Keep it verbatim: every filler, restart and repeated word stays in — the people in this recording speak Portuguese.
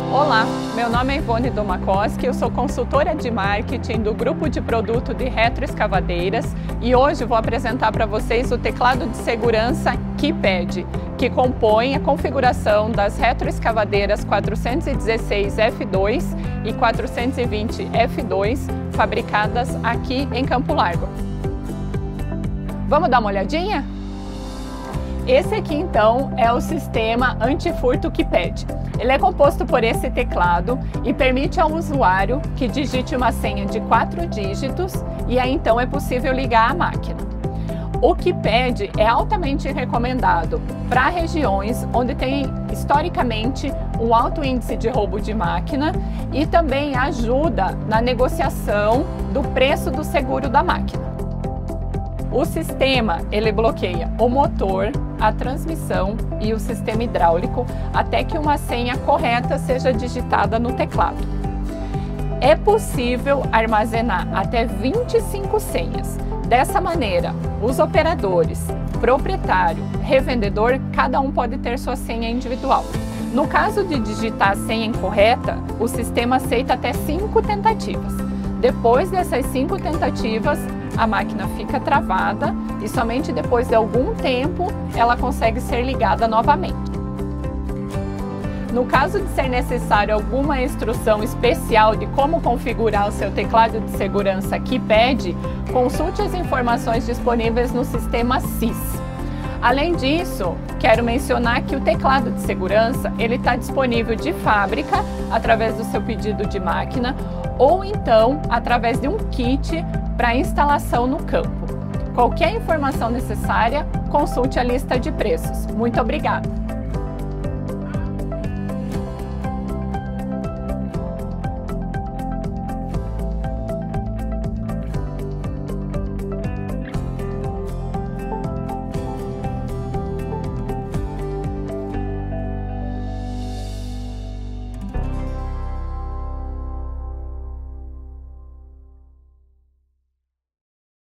Olá, meu nome é Ivone Domakoski, eu sou consultora de marketing do grupo de produto de retroescavadeiras e hoje vou apresentar para vocês o teclado de segurança KeyPad, que compõe a configuração das retroescavadeiras quatrocentos e dezesseis F dois e quatrocentos e vinte F dois, fabricadas aqui em Campo Largo. Vamos dar uma olhadinha? Esse aqui então é o sistema antifurto KeyPad. Ele é composto por esse teclado e permite ao usuário que digite uma senha de quatro dígitos e aí então é possível ligar a máquina. O KeyPad é altamente recomendado para regiões onde tem historicamente um alto índice de roubo de máquina e também ajuda na negociação do preço do seguro da máquina. O sistema ele bloqueia o motor, a transmissão e o sistema hidráulico até que uma senha correta seja digitada no teclado. É possível armazenar até vinte e cinco senhas. Dessa maneira, os operadores, proprietário, revendedor, cada um pode ter sua senha individual. No caso de digitar a senha incorreta, o sistema aceita até cinco tentativas. Depois dessas cinco tentativas, a máquina fica travada e somente depois de algum tempo ela consegue ser ligada novamente. No caso de ser necessário alguma instrução especial de como configurar o seu teclado de segurança KeyPad, consulte as informações disponíveis no sistema S I S. Além disso, quero mencionar que o teclado de segurança ele está disponível de fábrica através do seu pedido de máquina ou então através de um kit para instalação no campo. Qualquer informação necessária, consulte a lista de preços. Muito obrigada!